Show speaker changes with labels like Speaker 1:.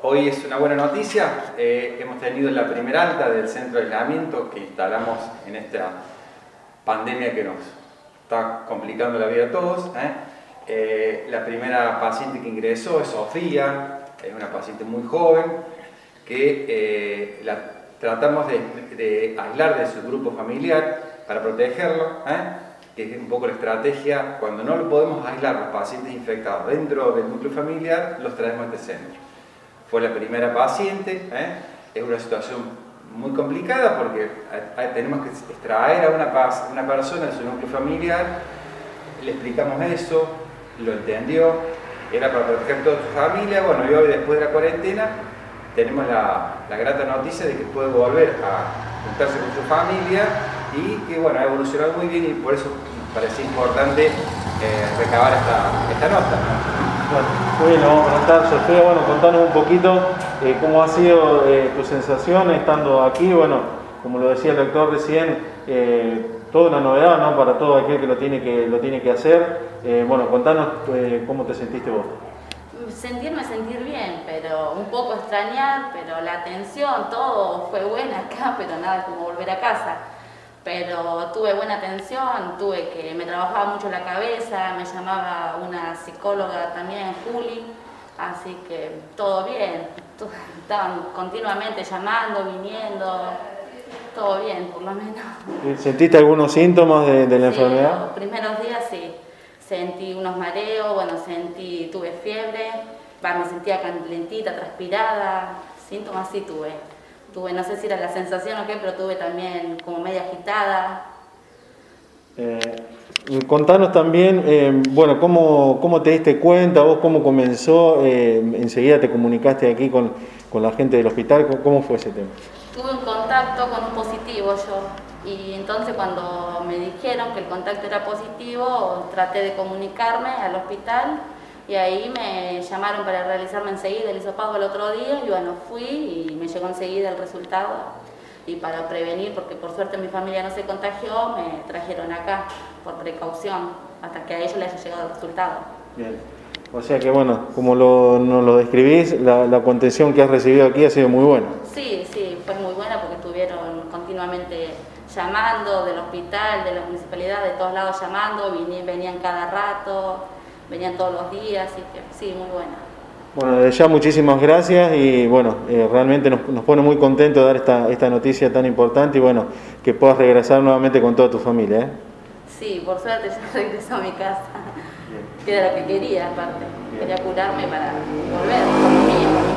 Speaker 1: hoy es una buena noticia. Hemos tenido la primera alta del centro de aislamiento que instalamos en esta pandemia que nos está complicando la vida a todos. La primera paciente que ingresó es Sofía, es una paciente muy joven que la tratamos de aislar de su grupo familiar para protegerlo, que es un poco la estrategia. Cuando no lo podemos aislar los pacientes infectados dentro del núcleo familiar, los traemos a este centro. Fue la primera paciente, es una situación muy complicada porque tenemos que extraer a una persona de su núcleo familiar, le explicamos eso, lo entendió, era para proteger toda su familia. Bueno, y hoy después de la cuarentena tenemos la grata noticia de que puede volver a juntarse con su familia y que bueno, ha evolucionado muy bien, y por eso nos parecía importante recabar esta nota, ¿no?
Speaker 2: Bueno, muy bien, vamos a preguntar, Sofía, bueno, contanos un poquito cómo ha sido tu sensación estando aquí. Bueno, como lo decía el doctor recién, toda una novedad, ¿no?, para todo aquel que lo tiene que hacer. Bueno, contanos cómo te sentiste vos.
Speaker 3: Sentir bien, pero un poco extrañar, pero la atención, todo fue buena acá, pero nada como volver a casa. Pero tuve buena atención, me trabajaba mucho la cabeza, me llamaba una psicóloga también, Juli, así que todo bien. Estaban continuamente llamando, viniendo, todo bien por lo menos.
Speaker 2: ¿Sentiste algunos síntomas de la enfermedad?
Speaker 3: Los primeros días sí, sentí unos mareos, bueno, tuve fiebre, me sentía calentita, transpirada, síntomas sí tuve, no sé si era la sensación o qué, pero tuve también como media agitada.
Speaker 2: Contanos también, bueno, ¿cómo te diste cuenta? ¿Vos cómo comenzó? ¿Enseguida te comunicaste aquí con la gente del hospital? ¿Cómo fue ese tema?
Speaker 3: Tuve un contacto con un positivo yo, y entonces cuando me dijeron que el contacto era positivo, traté de comunicarme al hospital y ahí me llamaron para realizarme enseguida el hisopado el otro día, y bueno, fui y me llegó enseguida el resultado. Y para prevenir, porque por suerte mi familia no se contagió, me trajeron acá por precaución hasta que a ellos les haya llegado el resultado.
Speaker 2: Bien. O sea que bueno, como nos lo describís, la contención que has recibido aquí ha sido muy buena.
Speaker 3: Sí, fue muy buena porque estuvieron continuamente llamando del hospital, de la municipalidad, de todos lados llamando, venían cada rato, venían todos los días, así que sí, muy buena.
Speaker 2: Bueno, desde ya muchísimas gracias y bueno, realmente nos pone muy contentos dar esta noticia tan importante y bueno, que puedas regresar nuevamente con toda tu familia.
Speaker 3: Sí, por suerte ya regreso a mi casa, que era lo que quería aparte, quería curarme para volver con mi hijo.